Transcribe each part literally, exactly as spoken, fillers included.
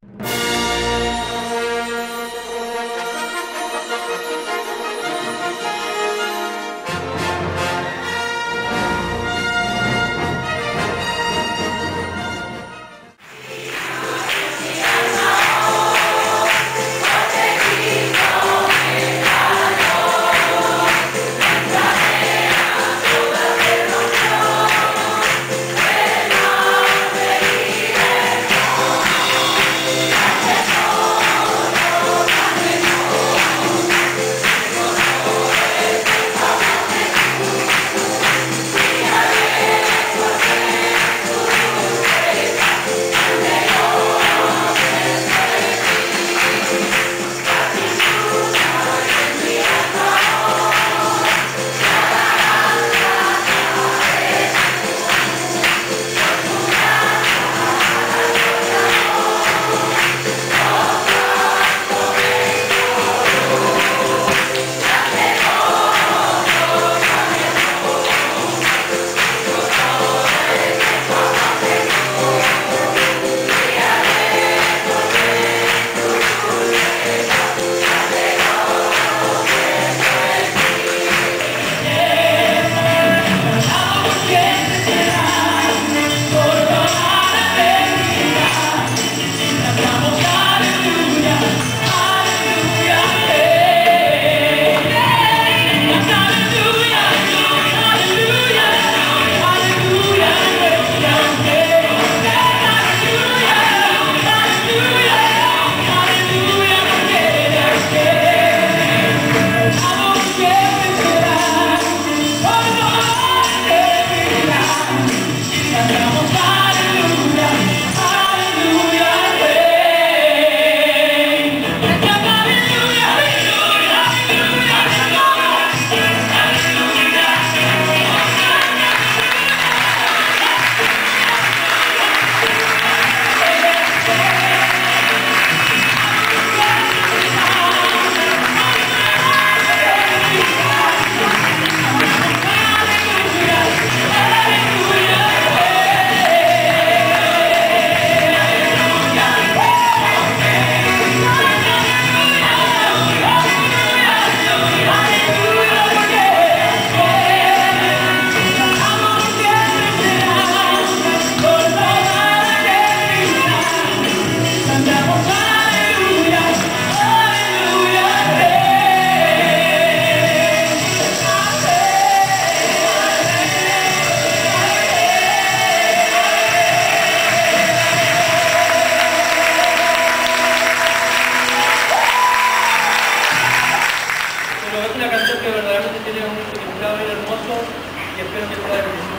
Y espero que sea de bendición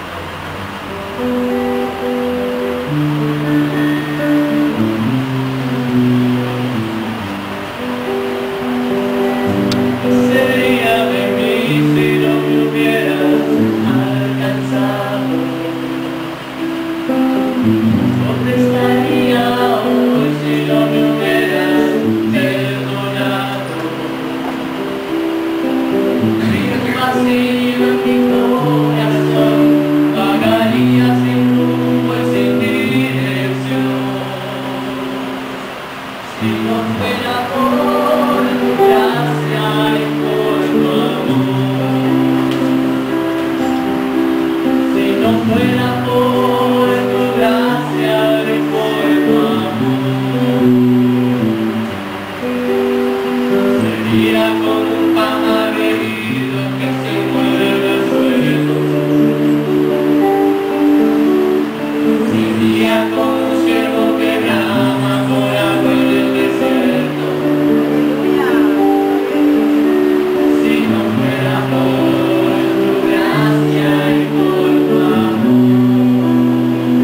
para... Sería de mí si no me hubieras alcanzado. ¿Dónde estaría hoy si no me hubieras perdonado? Mi vacío en mi corazón vagaría sin rumbo y sin dirección. Si no fuera por tu gracia y por tu amor, si no fuera por tu gracia y por tu amor, sería como un pájaro herido que se mueve al suelo, sería como un ciervo que brama por agua en el desierto. Si no fuera por tu gracia y por tu amor,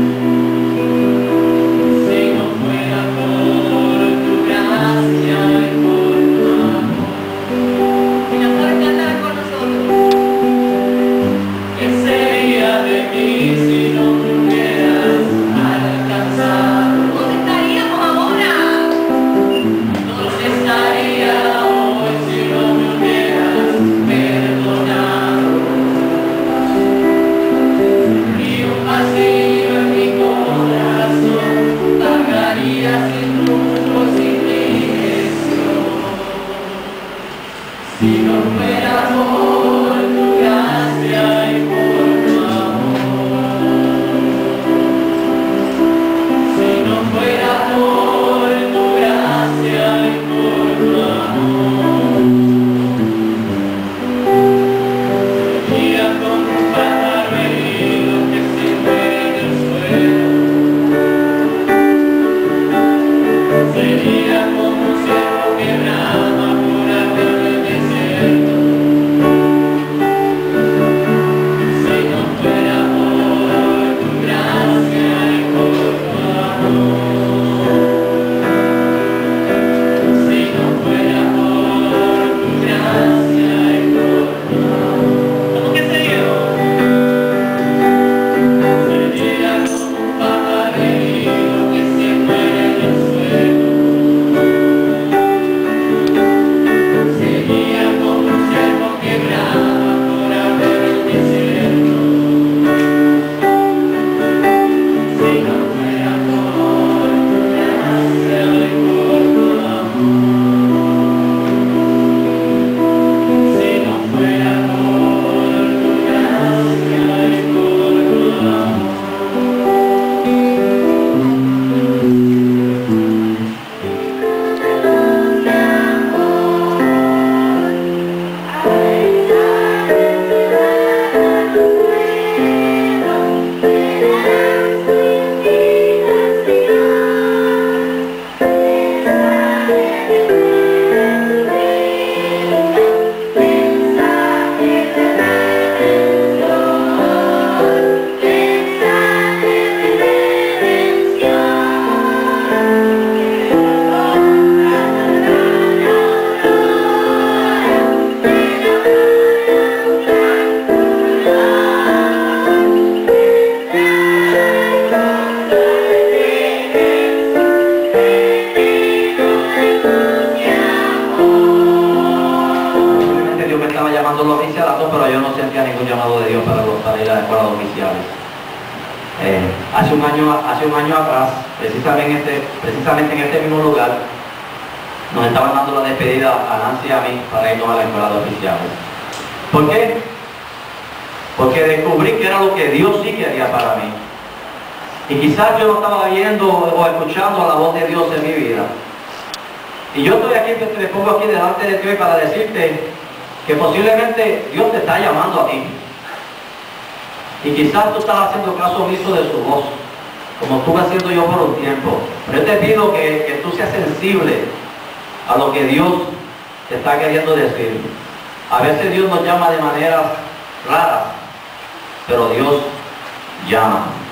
si no fuera por tu gracia y por tu amor. Y nos pueden cantar con nosotros. ¿Qué sería de mí si no me hubieras alcanzado? ¿Dónde estaríamos ahora? ¿Dónde estaría hoy si no me hubieras perdonado? Y un vacío en mi corazón vagaría sin Los oficialatos, pero yo no sentía ningún llamado de Dios para, para ir a la escuela de oficiales. Eh, hace, un año, hace un año atrás, precisamente en, este, precisamente en este mismo lugar, nos estaban dando la despedida a Nancy y a mí para irnos a la escuela de oficiales. ¿Por qué? Porque descubrí que era lo que Dios sí quería para mí. Y quizás yo no estaba viendo o escuchando la voz de Dios en mi vida. Y yo estoy aquí, te pongo aquí delante de ti para decirte que posiblemente Dios te está llamando a ti. Y quizás tú estás haciendo caso omiso de su voz, como estuve haciendo yo por un tiempo. Pero yo te pido que, que tú seas sensible a lo que Dios te está queriendo decir. A veces Dios nos llama de maneras raras, pero Dios llama.